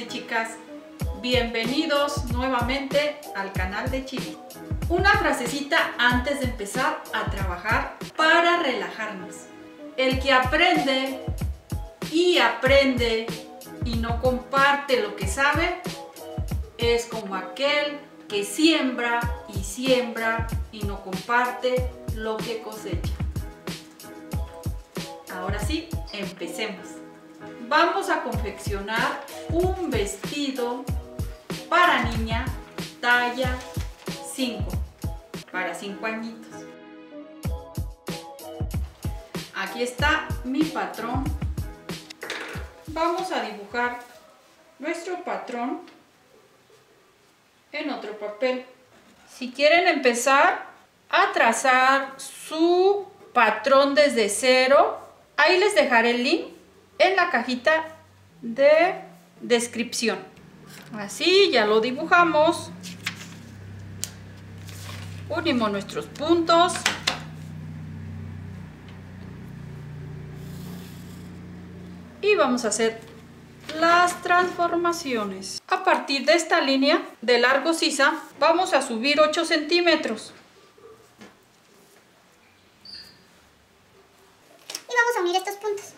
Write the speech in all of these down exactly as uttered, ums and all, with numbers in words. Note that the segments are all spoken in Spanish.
chicas, bienvenidos nuevamente al canal de Chili. Una frasecita antes de empezar a trabajar para relajarnos. El que aprende y aprende y no comparte lo que sabe es como aquel que siembra y siembra y no comparte lo que cosecha. Ahora sí, empecemos. Vamos a confeccionar un vestido para niña talla cinco, para cinco añitos. Aquí está mi patrón. Vamos a dibujar nuestro patrón en otro papel. Si quieren empezar a trazar su patrón desde cero, ahí les dejaré el link en la cajita de descripción. Así ya lo dibujamos. Unimos nuestros puntos. Y vamos a hacer las transformaciones. A partir de esta línea de largo sisa vamos a subir ocho centímetros. Y vamos a unir estos puntos.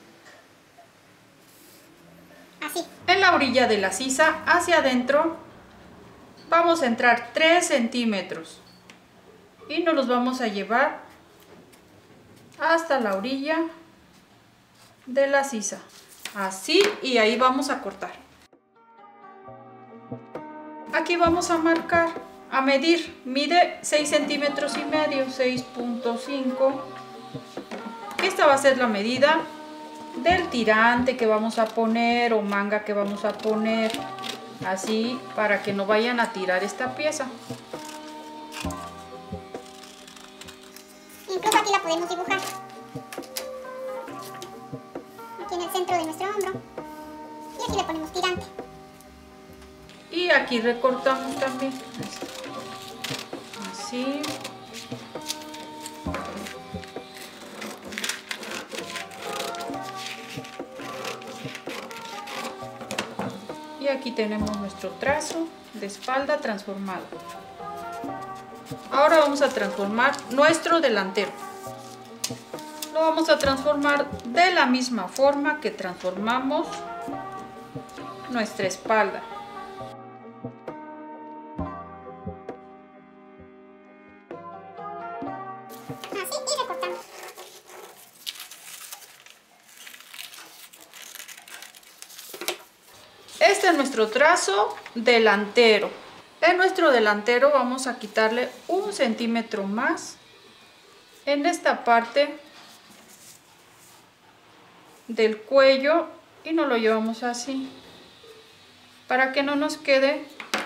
Así. En la orilla de la sisa hacia adentro vamos a entrar tres centímetros. Y nos los vamos a llevar hasta la orilla de la sisa. Así, y ahí vamos a cortar. Aquí vamos a marcar, a medir. Mide seis centímetros y medio, seis punto cinco. Esta va a ser la medida del tirante que vamos a poner o manga que vamos a poner. Así, para que no vayan a tirar esta pieza. Incluso aquí la podemos dibujar. Aquí en el centro de nuestro hombro. Y aquí le ponemos tirante. Y aquí recortamos también. Así. Y aquí tenemos nuestro trazo de espalda transformado. Ahora vamos a transformar nuestro delantero. Lo vamos a transformar de la misma forma que transformamos nuestra espalda. Así, y recortamos. Este es nuestro trazo delantero. En nuestro delantero vamos a quitarle un centímetro más en esta parte del cuello y nos lo llevamos así para que no nos quede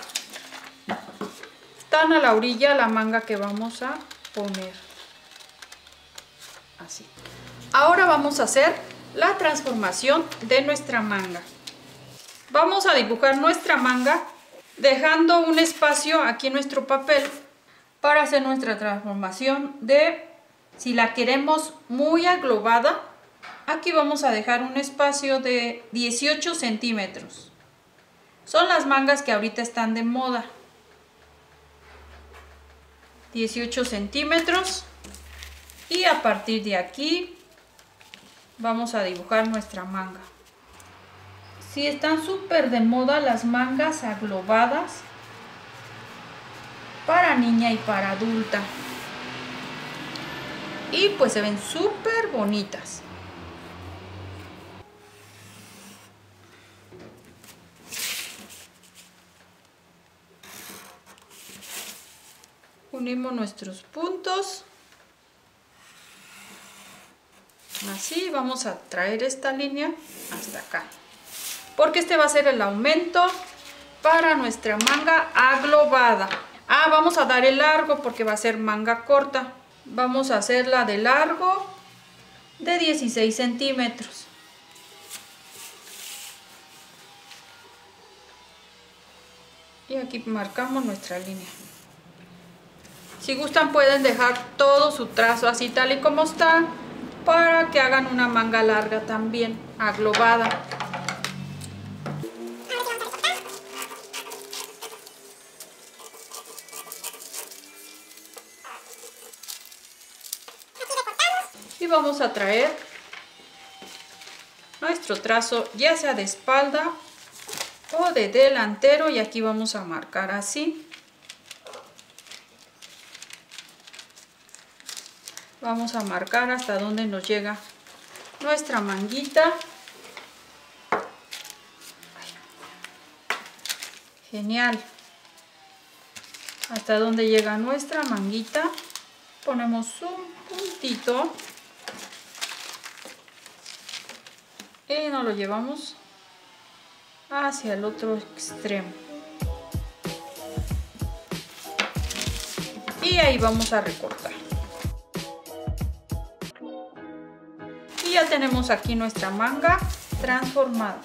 tan a la orilla la manga que vamos a poner. Así. Ahora vamos a hacer la transformación de nuestra manga. Vamos a dibujar nuestra manga dejando un espacio aquí en nuestro papel para hacer nuestra transformación de, si la queremos muy aglobada, aquí vamos a dejar un espacio de dieciocho centímetros. Son las mangas que ahorita están de moda. dieciocho centímetros. Y a partir de aquí vamos a dibujar nuestra manga. Si están súper de moda las mangas aglobadas para niña y para adulta. Y pues se ven súper bonitas. Unimos nuestros puntos. Así vamos a traer esta línea hasta acá. Porque este va a ser el aumento para nuestra manga aglobada. Ah, vamos a dar el largo porque va a ser manga corta. Vamos a hacerla de largo de dieciséis centímetros. Y aquí marcamos nuestra línea. Si gustan pueden dejar todo su trazo así tal y como está, para que hagan una manga larga también, aglobada. Ahora que vamos a recortar. Y vamos a traer nuestro trazo ya sea de espalda o de delantero, y aquí vamos a marcar así. Vamos a marcar hasta donde nos llega nuestra manguita. Genial. Hasta donde llega nuestra manguita, ponemos un puntito y nos lo llevamos hacia el otro extremo. Y ahí vamos a recortar. Y ya tenemos aquí nuestra manga transformada.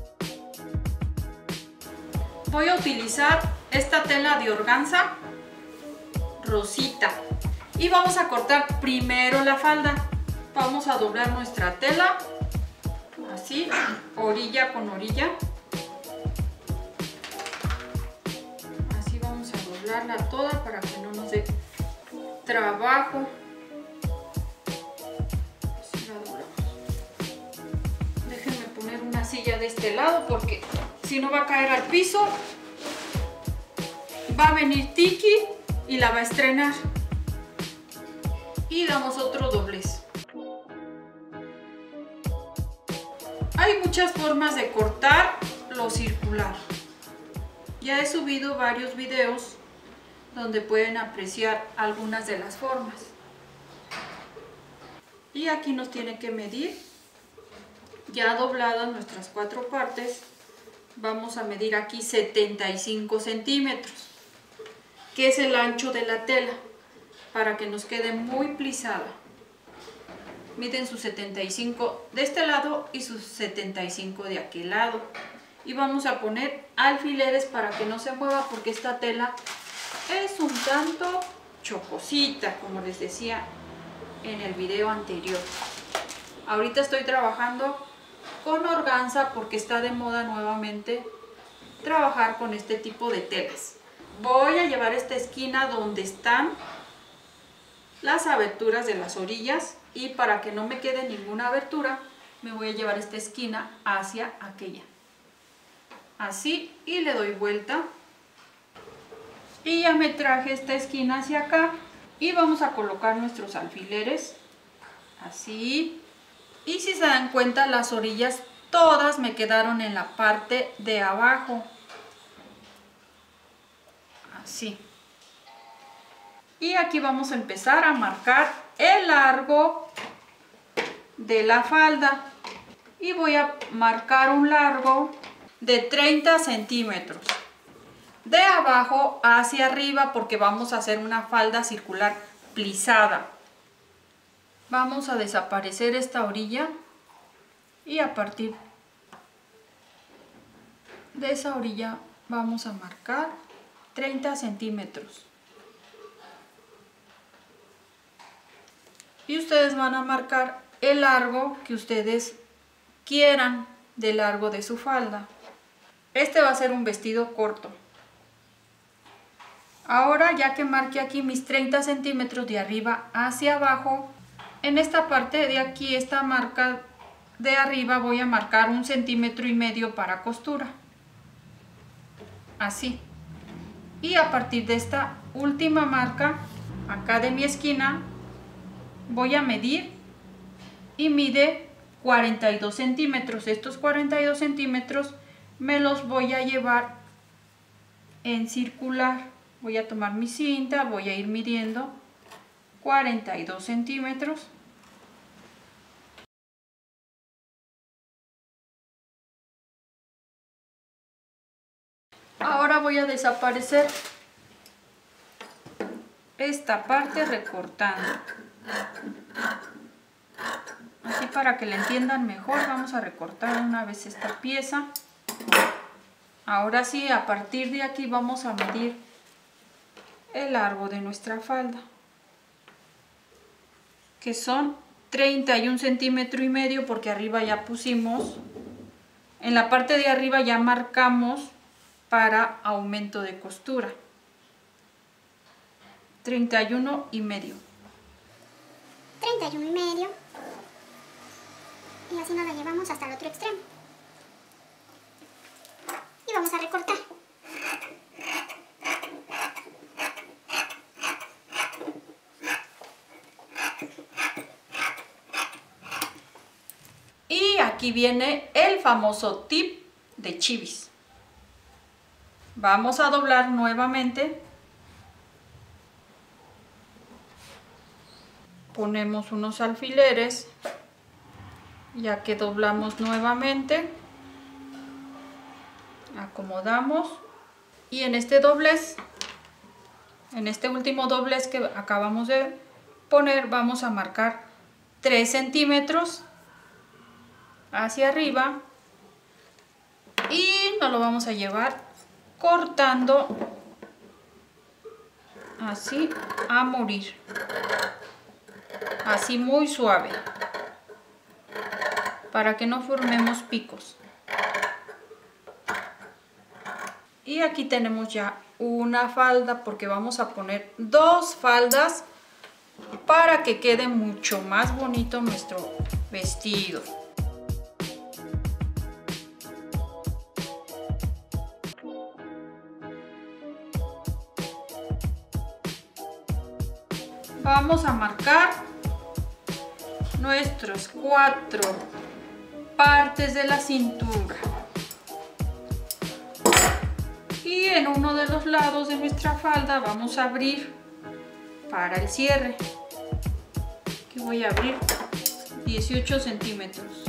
Voy a utilizar esta tela de organza rosita y vamos a cortar primero la falda. Vamos a doblar nuestra tela así, orilla con orilla. Así vamos a doblarla toda para que no nos dé trabajo. Así la doblamos. Déjenme poner una silla de este lado porque si no va a caer al piso, va a venir Tiki y la va a estrenar. Y damos otro doblez. Hay muchas formas de cortar lo circular. Ya he subido varios videos donde pueden apreciar algunas de las formas. Y aquí nos tiene que medir, ya dobladas nuestras cuatro partes, vamos a medir aquí setenta y cinco centímetros, que es el ancho de la tela, para que nos quede muy plisada. Miden sus setenta y cinco de este lado y sus setenta y cinco de aquel lado. Y vamos a poner alfileres para que no se mueva, porque esta tela es un tanto chocosita, como les decía en el video anterior. Ahorita estoy trabajando con organza porque está de moda nuevamente trabajar con este tipo de telas. Voy a llevar esta esquina donde están las aberturas de las orillas, y para que no me quede ninguna abertura me voy a llevar esta esquina hacia aquella, así, y le doy vuelta y ya me traje esta esquina hacia acá. Y vamos a colocar nuestros alfileres así, y si se dan cuenta, las orillas todas me quedaron en la parte de abajo, así. Y aquí vamos a empezar a marcar el largo de la falda, y voy a marcar un largo de treinta centímetros de abajo hacia arriba, porque vamos a hacer una falda circular plisada. Vamos a desaparecer esta orilla y a partir de esa orilla vamos a marcar treinta centímetros. Y ustedes van a marcar el largo que ustedes quieran de largo de su falda. Este va a ser un vestido corto. Ahora, ya que marqué aquí mis treinta centímetros de arriba hacia abajo, en esta parte de aquí, esta marca de arriba, voy a marcar un centímetro y medio para costura. Así. Y a partir de esta última marca, acá de mi esquina, voy a medir, y mide cuarenta y dos centímetros. Estos cuarenta y dos centímetros me los voy a llevar en circular. Voy a tomar mi cinta, voy a ir midiendo cuarenta y dos centímetros. Ahora voy a desaparecer esta parte recortando. Así, para que la entiendan mejor, vamos a recortar una vez esta pieza. Ahora sí, a partir de aquí vamos a medir el largo de nuestra falda, que son treinta y un centímetros y medio, porque arriba ya pusimos, en la parte de arriba ya marcamos para aumento de costura, treinta y uno y medio. treinta hay uno y medio. Y así nos la llevamos hasta el otro extremo. Y vamos a recortar. Y aquí viene el famoso tip de chivis. Vamos a doblar nuevamente. Ponemos unos alfileres, ya que doblamos nuevamente. Acomodamos. Y en este doblez, en este último doblez que acabamos de poner, vamos a marcar tres centímetros hacia arriba y nos lo vamos a llevar cortando así a morir, así muy suave, para que no formemos picos. Y aquí tenemos ya una falda, porque vamos a poner dos faldas para que quede mucho más bonito nuestro vestido. Vamos a marcar nuestras cuatro partes de la cintura. Y en uno de los lados de nuestra falda vamos a abrir para el cierre. Aquí voy a abrir dieciocho centímetros.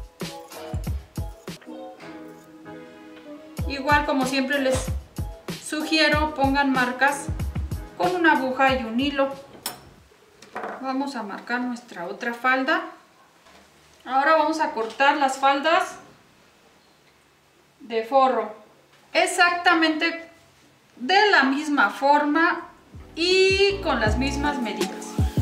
Igual, como siempre les sugiero, pongan marcas con una aguja y un hilo. Vamos a marcar nuestra otra falda. Ahora vamos a cortar las faldas de forro, exactamente de la misma forma y con las mismas medidas.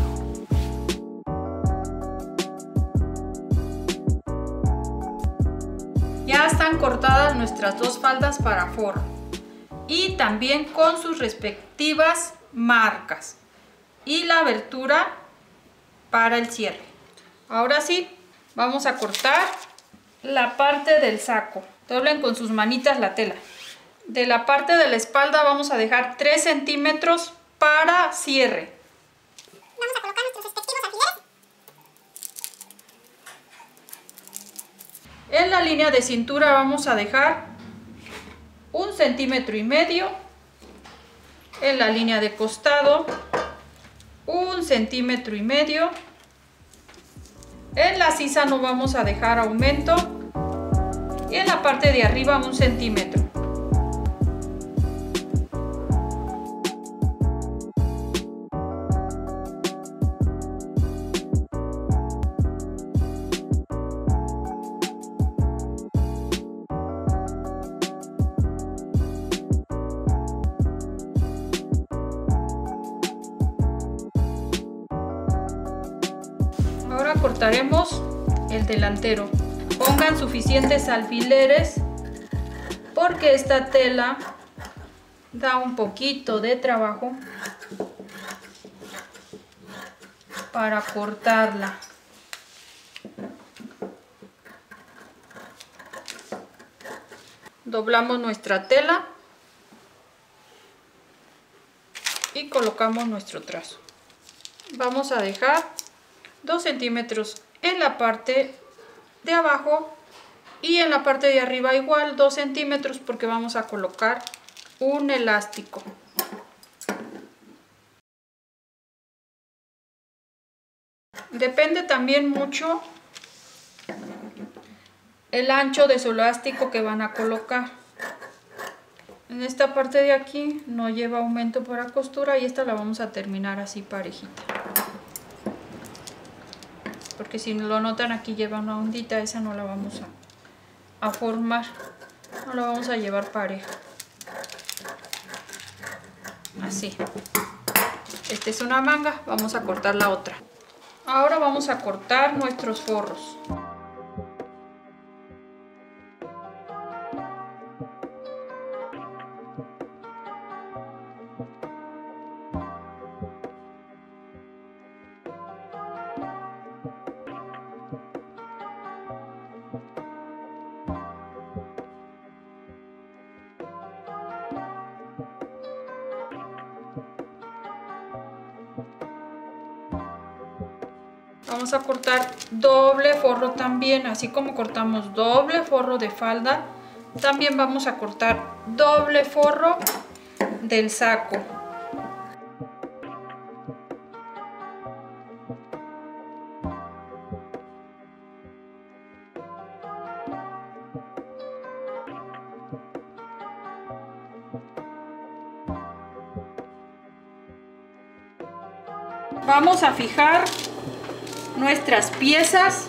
Ya están cortadas nuestras dos faldas para forro y también con sus respectivas marcas y la abertura para el cierre. Ahora sí, vamos a cortar la parte del saco. Doblen con sus manitas la tela. De la parte de la espalda vamos a dejar tres centímetros para cierre. Vamos a colocar nuestros respectivos alfileres. En la línea de cintura vamos a dejar un centímetro y medio. En la línea de costado, un centímetro y medio. En la sisa no vamos a dejar aumento. Y en la parte de arriba un centímetro. Ahora cortaremos el delantero. Pongan suficientes alfileres porque esta tela da un poquito de trabajo para cortarla. Doblamos nuestra tela y colocamos nuestro trazo. Vamos a dejar dos centímetros en la parte de abajo y en la parte de arriba igual dos centímetros porque vamos a colocar un elástico. Depende también mucho el ancho de su elástico que van a colocar. En esta parte de aquí no lleva aumento para costura y esta la vamos a terminar así parejita. Porque si lo notan, aquí lleva una ondita, esa no la vamos a, a formar, no la vamos a llevar pareja. Así. Esta es una manga, vamos a cortar la otra. Ahora vamos a cortar nuestros forros. Vamos a cortar doble forro también, así como cortamos doble forro de falda, también vamos a cortar doble forro del saco. Vamos a fijar nuestras piezas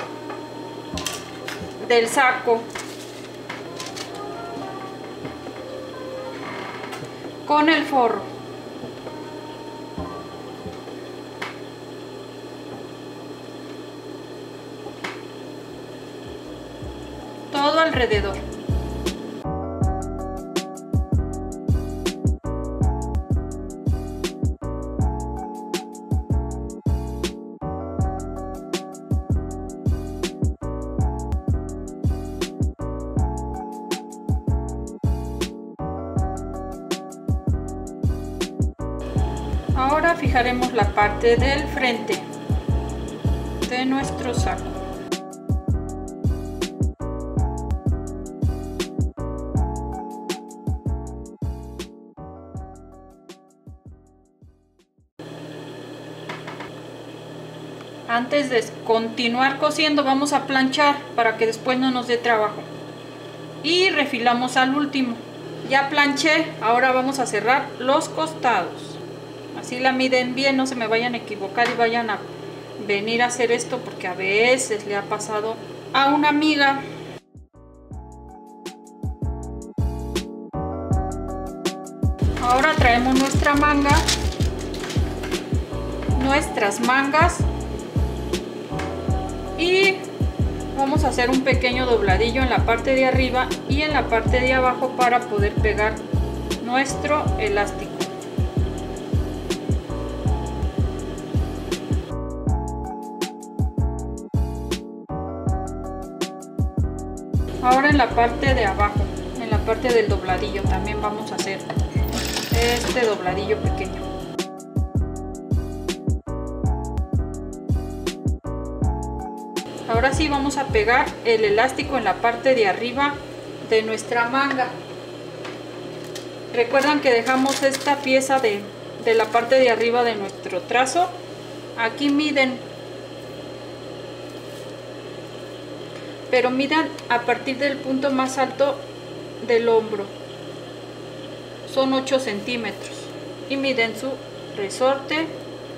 del saco con el forro. Todo alrededor. Ahora fijaremos la parte del frente de nuestro saco. Antes de continuar cosiendo vamos a planchar para que después no nos dé trabajo. Y refilamos al último. Ya planché, ahora vamos a cerrar los costados. Así la miden bien, no se me vayan a equivocar y vayan a venir a hacer esto porque a veces le ha pasado a una amiga. Ahora traemos nuestra manga, nuestras mangas y vamos a hacer un pequeño dobladillo en la parte de arriba y en la parte de abajo para poder pegar nuestro elástico. Ahora en la parte de abajo, en la parte del dobladillo, también vamos a hacer este dobladillo pequeño. Ahora sí vamos a pegar el elástico en la parte de arriba de nuestra manga. Recuerdan que dejamos esta pieza de, de la parte de arriba de nuestro trazo. Aquí miden, pero midan a partir del punto más alto del hombro. Son ocho centímetros y miden su resorte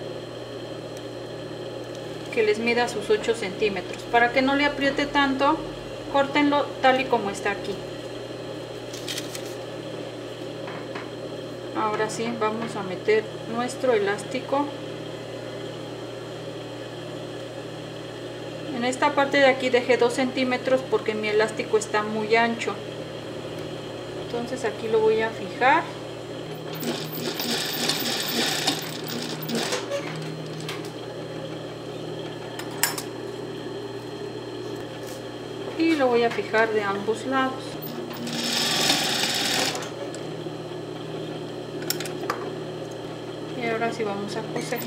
que les mida sus ocho centímetros. Para que no le apriete tanto, córtenlo tal y como está aquí. Ahora sí vamos a meter nuestro elástico. En esta parte de aquí dejé dos centímetros porque mi elástico está muy ancho. Entonces aquí lo voy a fijar. Y lo voy a fijar de ambos lados. Y ahora sí vamos a coser.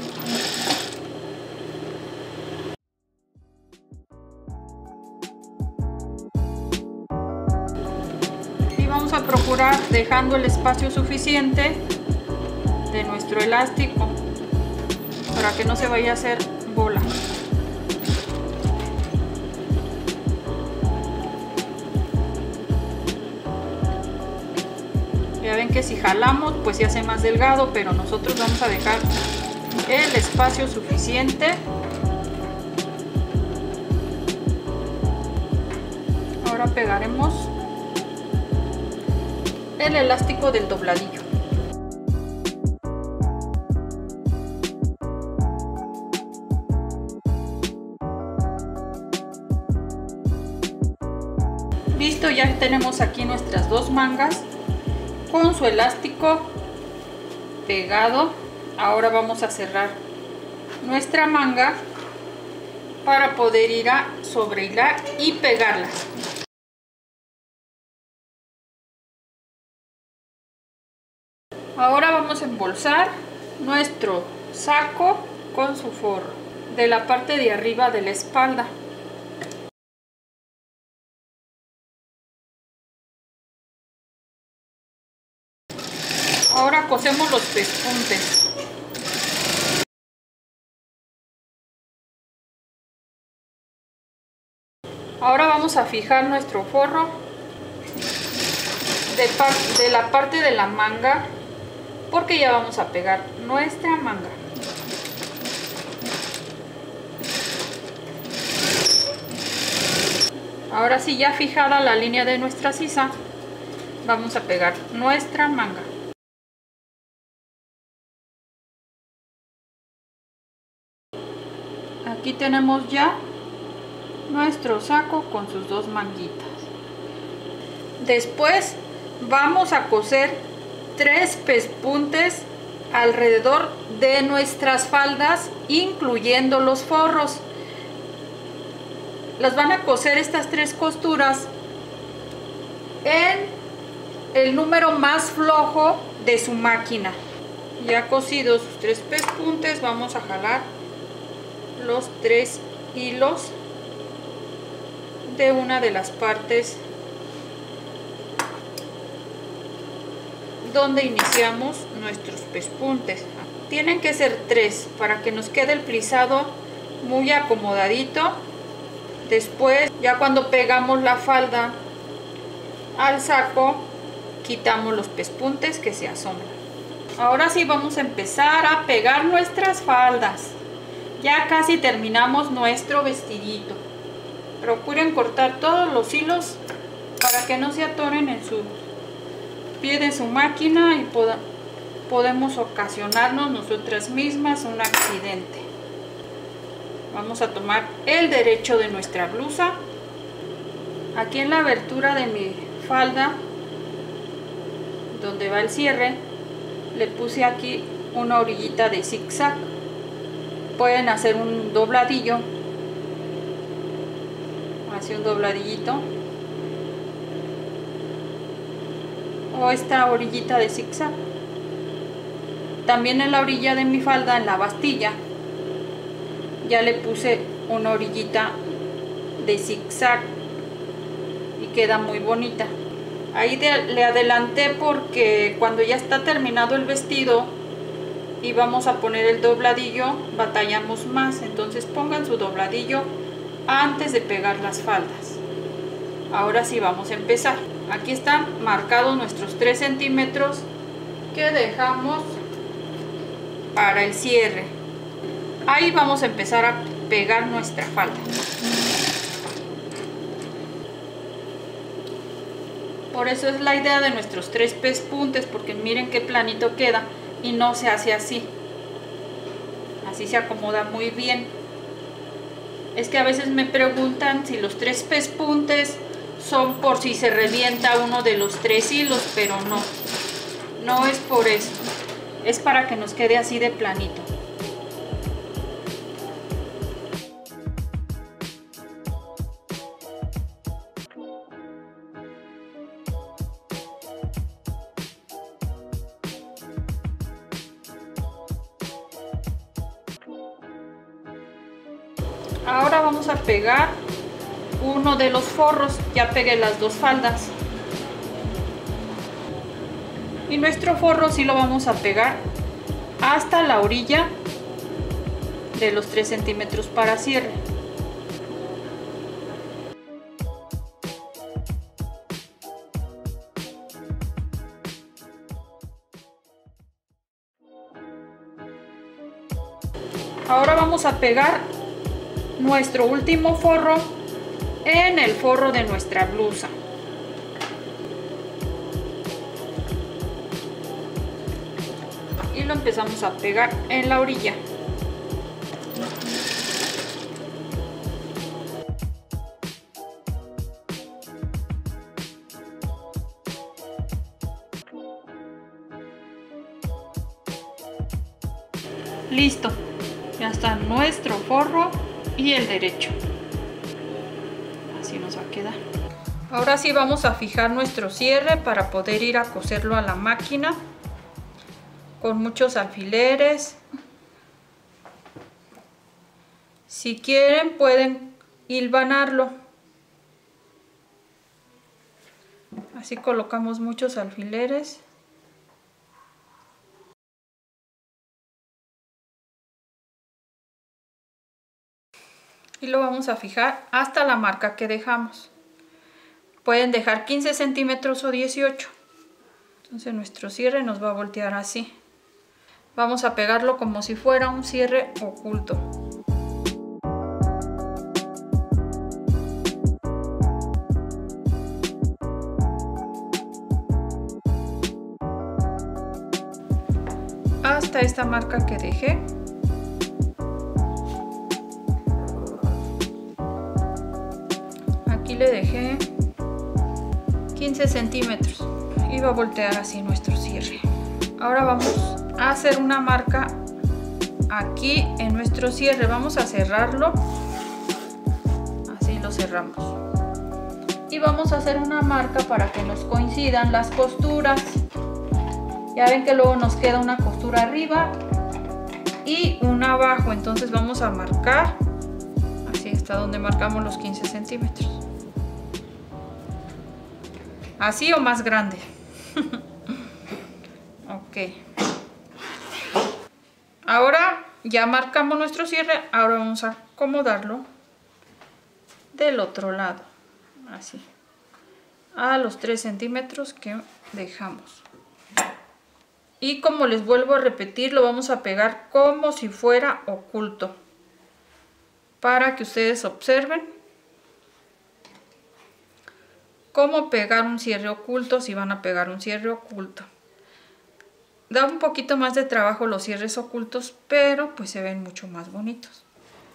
Vamos a procurar dejando el espacio suficiente de nuestro elástico para que no se vaya a hacer bola. Ya ven que si jalamos pues se hace más delgado, pero nosotros vamos a dejar el espacio suficiente. Ahora pegaremos el elástico del dobladillo. Listo, ya tenemos aquí nuestras dos mangas con su elástico pegado. Ahora vamos a cerrar nuestra manga para poder ir a sobrehilar y pegarla. Ahora vamos a embolsar nuestro saco con su forro de la parte de arriba de la espalda. Ahora cosemos los pespuntes. Ahora vamos a fijar nuestro forro de, par de la parte de la manga, porque ya vamos a pegar nuestra manga. Ahora sí, ya fijada la línea de nuestra sisa, vamos a pegar nuestra manga. Aquí tenemos ya nuestro saco con sus dos manguitas. Después vamos a coser tres pespuntes alrededor de nuestras faldas, incluyendo los forros. Las van a coser estas tres costuras en el número más flojo de su máquina. Ya cosidos sus tres pespuntes, vamos a jalar los tres hilos de una de las partes donde iniciamos nuestros pespuntes. Tienen que ser tres para que nos quede el plisado muy acomodadito. Después, ya cuando pegamos la falda al saco, quitamos los pespuntes que se asoman. Ahora sí vamos a empezar a pegar nuestras faldas. Ya casi terminamos nuestro vestidito. Procuren cortar todos los hilos para que no se atoren en su pie de su máquina y poda, podemos ocasionarnos nosotras mismas un accidente. Vamos a tomar el derecho de nuestra blusa. Aquí en la abertura de mi falda, donde va el cierre, le puse aquí una orillita de zigzag. Pueden hacer un dobladillo, así un dobladillito, o esta orillita de zigzag. También en la orilla de mi falda, en la bastilla, ya le puse una orillita de zigzag y queda muy bonita. Ahí de, le adelanté porque cuando ya está terminado el vestido y vamos a poner el dobladillo, batallamos más. Entonces pongan su dobladillo antes de pegar las faldas. Ahora sí vamos a empezar. Aquí están marcados nuestros tres centímetros que dejamos para el cierre. Ahí vamos a empezar a pegar nuestra falda. Por eso es la idea de nuestros tres pespuntes, porque miren qué planito queda y no se hace así. Así se acomoda muy bien. Es que a veces me preguntan si los tres pespuntes son por si se revienta uno de los tres hilos, pero no. No es por eso. Es para que nos quede así de planito. Ahora vamos a pegar uno de los forros. Ya pegué las dos faldas y nuestro forro sí lo vamos a pegar hasta la orilla de los tres centímetros para cierre. Ahora vamos a pegar nuestro último forro en el forro de nuestra blusa. Y lo empezamos a pegar en la orilla. Listo, ya está nuestro forro y el derecho. Así nos va a quedar. Ahora sí vamos a fijar nuestro cierre para poder ir a coserlo a la máquina con muchos alfileres Si quieren pueden hilvanarlo. Así colocamos muchos alfileres. Y lo vamos a fijar hasta la marca que dejamos. Pueden dejar quince centímetros o dieciocho. Entonces nuestro cierre nos va a voltear así. Vamos a pegarlo como si fuera un cierre oculto. Hasta esta marca que dejé. Aquí le dejé quince centímetros y va a voltear así nuestro cierre. Ahora vamos a hacer una marca aquí en nuestro cierre. Vamos a cerrarlo, así lo cerramos, y vamos a hacer una marca para que nos coincidan las costuras. Ya ven que luego nos queda una costura arriba y una abajo, entonces vamos a marcar así hasta donde marcamos los quince centímetros, así o más grande. Ok, ahora ya marcamos nuestro cierre. Ahora vamos a acomodarlo del otro lado, así a los tres centímetros que dejamos. Y como les vuelvo a repetir, lo vamos a pegar como si fuera oculto, para que ustedes observen cómo pegar un cierre oculto si van a pegar un cierre oculto. Da un poquito más de trabajo los cierres ocultos, pero pues se ven mucho más bonitos.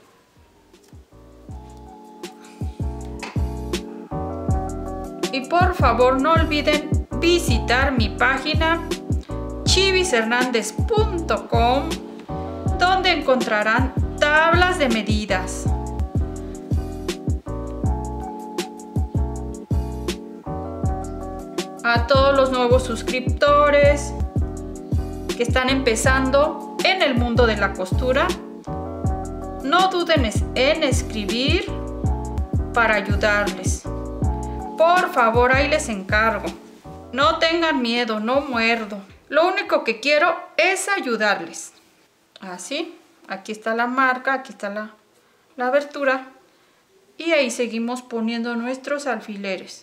Y por favor no olviden visitar mi página chivis hernandez punto com, donde encontrarán tablas de medidas, a todos los nuevos suscriptores que están empezando en el mundo de la costura. No duden en escribir para ayudarles. Por favor, ahí les encargo. No tengan miedo, no muerdo. Lo único que quiero es ayudarles. Así, aquí está la marca, aquí está la, la abertura. Y ahí seguimos poniendo nuestros alfileres.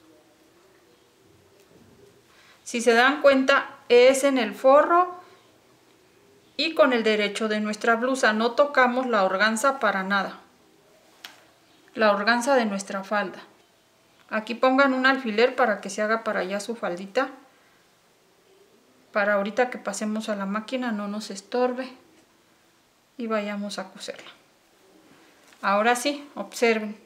Si se dan cuenta, es en el forro y con el derecho de nuestra blusa. No tocamos la organza para nada. La organza de nuestra falda. Aquí pongan un alfiler para que se haga para allá su faldita. Para ahorita que pasemos a la máquina no nos estorbe y vayamos a coserla. Ahora sí, observen.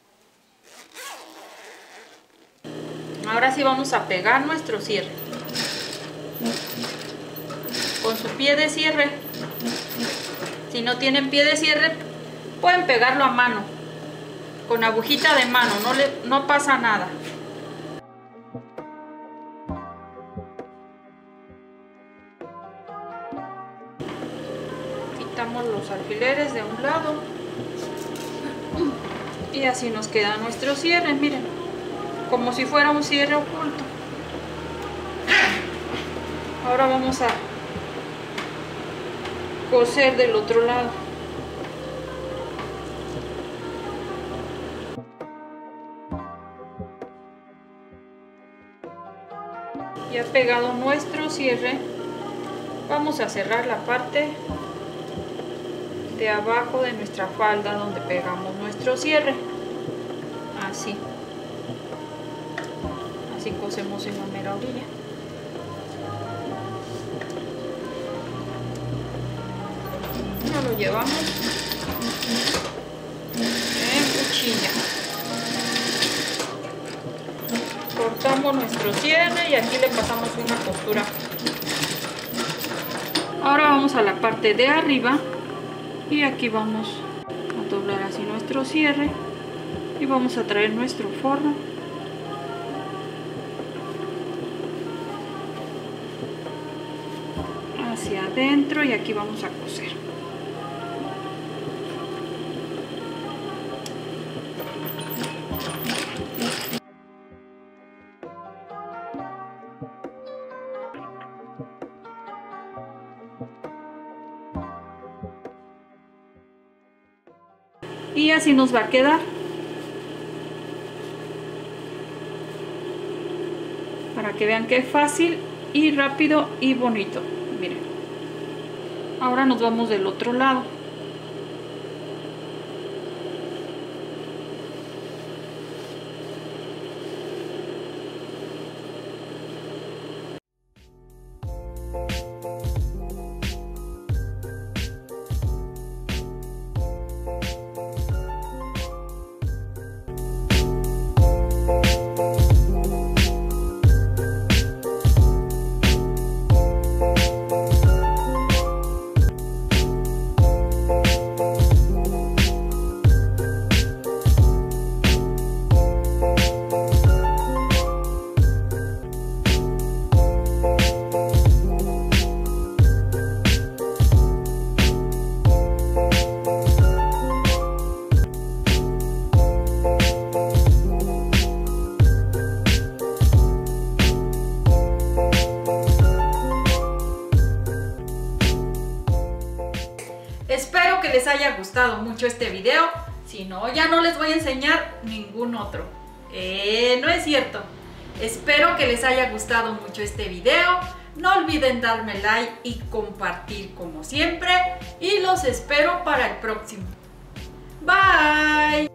Ahora sí vamos a pegar nuestro cierre. Con su pie de cierre. Si no tienen pie de cierre, pueden pegarlo a mano. Con agujita de mano, no, le, no pasa nada. Quitamos los alfileres de un lado y así nos queda nuestro cierre, miren, como si fuera un cierre oculto. Ahora vamos a coser del otro lado. Ya pegado nuestro cierre, vamos a cerrar la parte de abajo de nuestra falda donde pegamos nuestro cierre. Así. Así cosemos en la mera orilla. Ya lo llevamos en cuchilla. Cortamos nuestro cierre y aquí le pasamos una costura. Ahora vamos a la parte de arriba y aquí vamos a doblar así nuestro cierre y vamos a traer nuestro forro hacia adentro y aquí vamos a coser. Y así nos va a quedar. Para que vean que es fácil y rápido y bonito. Miren. Ahora nos vamos del otro lado. Espero que les haya gustado mucho este video. Si no, ya no les voy a enseñar ningún otro. Eh, no es cierto. Espero que les haya gustado mucho este video. No olviden darme like y compartir como siempre. Y los espero para el próximo. Bye.